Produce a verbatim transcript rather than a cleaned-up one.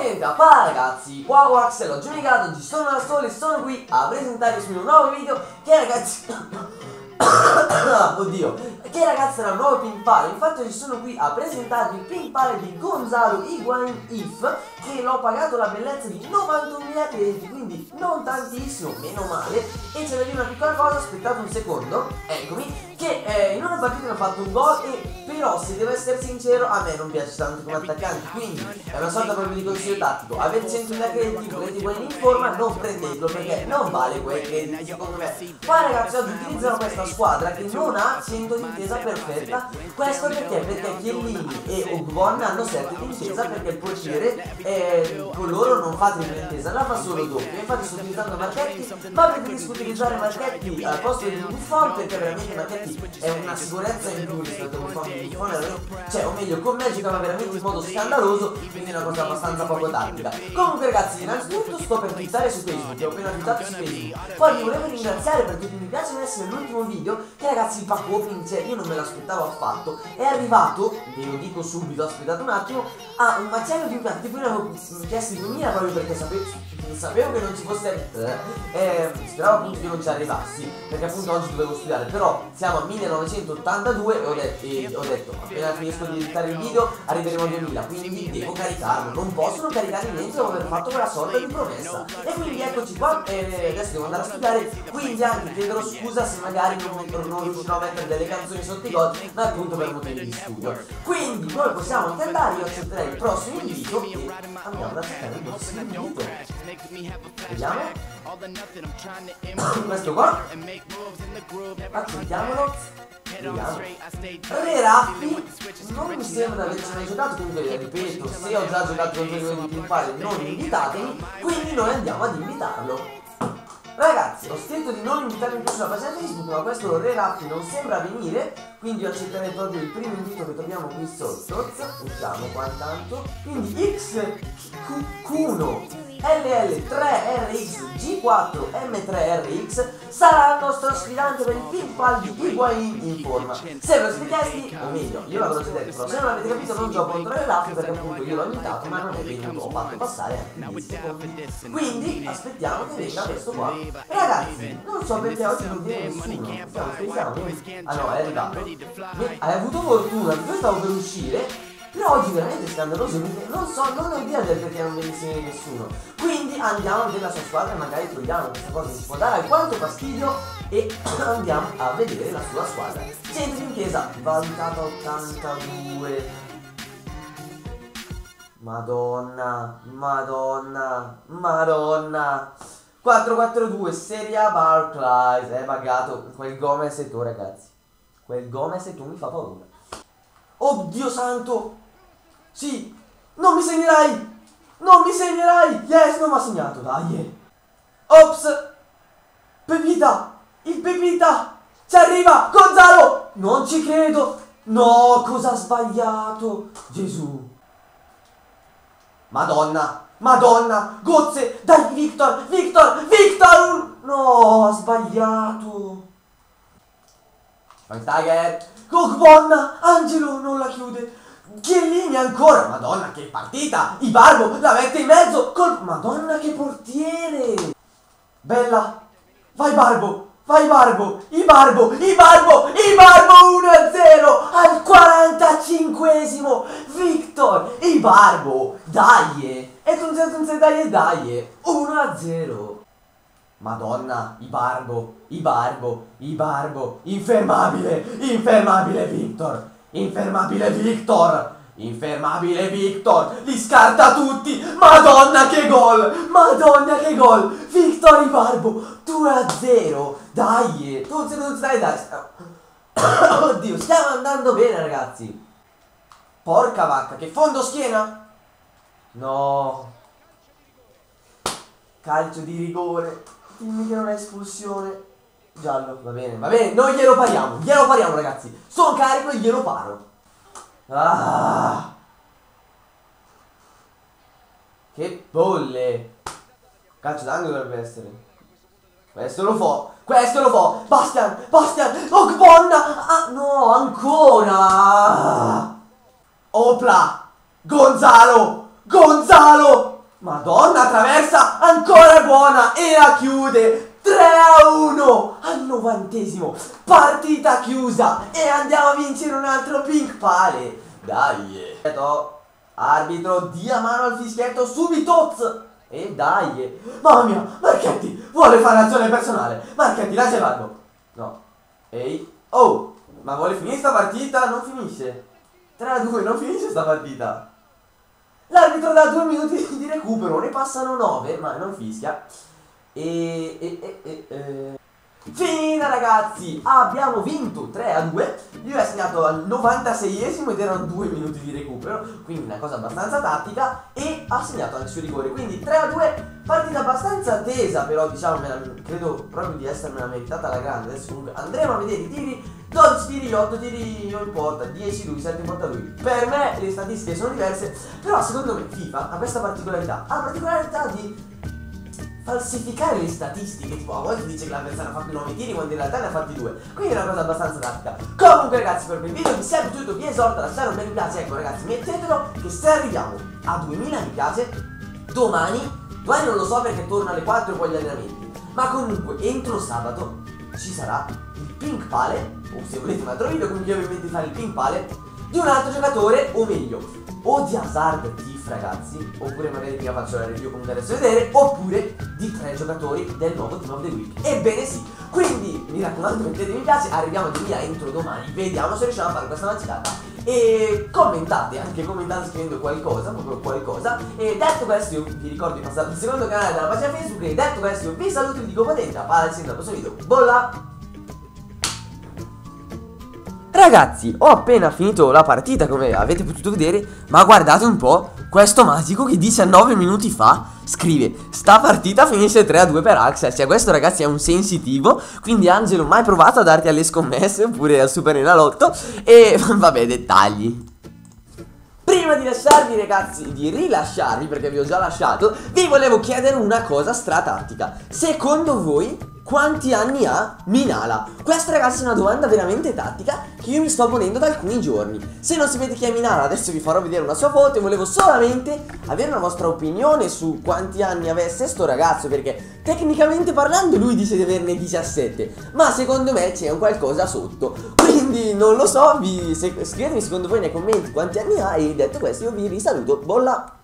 Finalmente, papà ragazzi, wow Axel, ho giocato, oggi sono da solo e sono qui a presentarvi un nuovo video che ragazzi... Oddio, che ragazzi era un nuovo pinpale. Infatti oggi sono qui a presentarvi il pinpale di Gonzalo Higuaín If, che l'ho pagato la bellezza di novantunomila crediti, quindi non tantissimo, meno male. E c'è da dire una piccola cosa, aspettate un secondo, eccomi, che eh, in una partita mi ha fatto un gol e però se devo essere sincero a me non piace tanto come attaccante, quindi è una sorta proprio di consiglio tattico. Avete centomila crediti, volete Higuaín in forma, non prendetelo perché non vale quei crediti secondo me. Poi ragazzi oggi utilizzano questa squadra che non ha cento di difesa perfetta. Questo perché? Perché Chiellini e Ogbon hanno sette di difesa, perché il portiere eh, con loro non fa tripla difesa, la fa solo doppia. Infatti sto utilizzando Marchetti, ma preferisco utilizzare Marchetti al posto di Buffon perché veramente Marchetti è una sicurezza in più rispetto a Buffon. Buffon è, cioè, o meglio, con me giocava veramente in modo scandaloso, quindi è una cosa abbastanza poco tattica. Comunque ragazzi, innanzitutto sto per twittare su Facebook, ho appena twittato su Facebook. Poi vi volevo ringraziare perché mi piace essere l'ultimo video che ragazzi il pack opening, cioè io non me l'aspettavo affatto, è arrivato, ve lo dico subito, aspettate un attimo, a un macello di piatti, poi ne avevo chiesto duemila proprio perché sapevo, sapevo che non ci fosse, eh, speravo appunto che non ci arrivassi, perché appunto oggi dovevo studiare, però siamo a millenovecentottantadue e ho detto, e ho detto appena finisco di editare il video arriveremo a duemila, quindi devo caricarlo, non posso non caricare niente dopo aver fatto quella sorta di promessa, e quindi eccoci qua, e adesso devo andare a studiare, quindi anche chiederò scusa se magari non, non riuscirò a mettere delle canzoni sotto i gol, ma appunto per motivi di studio. Quindi noi possiamo anche andare, io accetterei il prossimo invito e andiamo ad accettare il prossimo invito. Vediamo. Questo qua. Accettiamolo. Vediamo. Re Raffi non mi sembra di averci mai giocato, comunque ripeto, se ho già giocato con voi di pinpale non invitatemi, quindi noi andiamo ad invitarlo. Ragazzi, ho scritto di non invitarmi più sulla pagina Facebook, ma questo Re Raffi non sembra venire, quindi io accetterei proprio il primo invito che troviamo qui sotto. Usciamo qua intanto. Quindi X Q uno L L tre R X G quattro M tre R X sarà il nostro sfidante per il pinpal di Higuaín in forma. Se ve lo siete chiesti, o meglio, io l'avrò già detto, se non avete capito non gioco contro Re Raffi perché appunto io l'ho invitato, ma non è venuto, ho fatto passare anche dieci secondi. Quindi aspettiamo che venga questo qua. Ragazzi, non so perché oggi non viene nessuno. Stiamo scherzando? Ah no, è arrivato. Hai avuto fortuna, io stavo per uscire. Però oggi veramente scandaloso, non so, non ho idea del perché non venisse nessuno. Quindi andiamo a vedere la sua squadra e magari togliamo questa cosa che ci può dare alquanto fastidio e andiamo a vedere la sua squadra. Centro di intesa, valutata ottantadue. Madonna, madonna, madonna. quattro quattro due, Serie A Barclays, è buggato. Quel Gomez e tu ragazzi, quel Gomez e tu mi fa paura. Oddio santo, sì, non mi segnerai, non mi segnerai, yes, non mi ha segnato, dai. Ops, Pepita, il Pepita, ci arriva, Gonzalo, non ci credo, no, cosa ha sbagliato, Gesù. Madonna, Madonna, Gozze, dai Victor, Victor, Victor, no, ha sbagliato. Tiger, Ogbon, Angelo non la chiude, Chiellini ancora, Madonna che partita, Ibarbo la mette in mezzo, col... Madonna che portiere. Bella, vai Barbo, vai Barbo, Ibarbo, Ibarbo, Ibarbo uno a zero al quarantacinquesimo, Victor, Ibarbo, dai, e tu non sei dai dai, uno a zero. Madonna, Ibarbo, Ibarbo, Ibarbo, infermabile, infermabile Victor, infermabile Victor, infermabile Victor, li scarta tutti, Madonna che gol, Madonna che gol, Victor Ibarbo, due a zero, dai, tu non stai dai, oddio, stiamo andando bene ragazzi, porca vacca, che fondo schiena, no, calcio di rigore. Dimmi che non è espulsione. Giallo, va bene, va bene, noi glielo pariamo, glielo pariamo ragazzi. Sono carico e glielo paro. Ah, che bolle. Calcio d'angolo dovrebbe essere. Questo lo fo, questo lo fo. Bastian, Bastian, Ogbon. Ah, no, ancora. Opla, Gonzalo, Gonzalo. Madonna, traversa, ancora buona e la chiude. tre a uno al novantesimo. Partita chiusa e andiamo a vincere un altro pink pale. Dai. Arbitro, dia mano al fischietto subito. E dai. Mamma mia, Marchetti vuole fare azione personale. Marchetti, lascia il ballo. No. Ehi. Oh, ma vuole finire sta partita? Non finisce. tre a due, non finisce sta partita. L'arbitro dà due minuti di recupero, ne passano nove, ma non fischia. E... e, e, e, e. Finita ragazzi, abbiamo vinto tre a due. Io ho segnato al novantaseiesimo ed erano due minuti di recupero, quindi una cosa abbastanza tattica. E ha segnato anche sul rigore, quindi tre a due. Partita abbastanza tesa, però diciamo, me la, credo proprio di essermela meritata alla grande. Adesso comunque andremo a vedere i tiri. dodici tiri, otto tiri non importa, dieci lui, sette importa lui. Per me le statistiche sono diverse, però secondo me FIFA ha questa particolarità. Ha la particolarità di falsificare le statistiche, tipo a volte dice che l'avversario ha fatto nove tiri quando in realtà ne ha fatti due, quindi è una cosa abbastanza tattica. Comunque ragazzi, per il video vi sia piaciuto vi esorto a lasciare un bel mi piace, ecco ragazzi, mettetelo che se arriviamo a duemila mi piace domani, domani non lo so perché torno alle quattro con gli allenamenti, ma comunque entro sabato ci sarà il pink pale, o se volete un altro video, comunque io vi invento di fare il pink pale di un altro giocatore, o meglio o di Hazard Tif ragazzi, oppure magari prima faccio la review comunque adesso vedere, oppure di tre giocatori del nuovo Team of the Week. Ebbene sì, quindi mi raccomando mettete mi piace, arriviamo a duemila entro domani, vediamo se riusciamo a fare questa mancicata. E commentate, anche commentate scrivendo qualcosa, proprio qualcosa. E detto questo io vi ricordo di passare al secondo canale della pagina Facebook. E detto questo io vi saluto e vi dico potente, a palla al prossimo video, bolla! Ragazzi, ho appena finito la partita come avete potuto vedere, ma guardate un po', questo magico che diciannove minuti fa scrive: sta partita finisce tre a due per Axel. Cioè questo ragazzi è un sensitivo, quindi Angelo mai provato a darti alle scommesse oppure al Super Enalotto. E vabbè, dettagli. Prima di lasciarvi ragazzi, di rilasciarvi perché vi ho già lasciato, vi volevo chiedere una cosa stratattica. Secondo voi quanti anni ha Minala? Questa ragazzi è una domanda veramente tattica che io mi sto ponendo da alcuni giorni. Se non sapete chi è Minala adesso vi farò vedere una sua foto e volevo solamente avere una vostra opinione su quanti anni avesse sto ragazzo, perché tecnicamente parlando lui dice di averne diciassette, ma secondo me c'è un qualcosa sotto, quindi non lo so, vi, se, scrivetemi secondo voi nei commenti quanti anni ha. E detto questo io vi risaluto, bolla!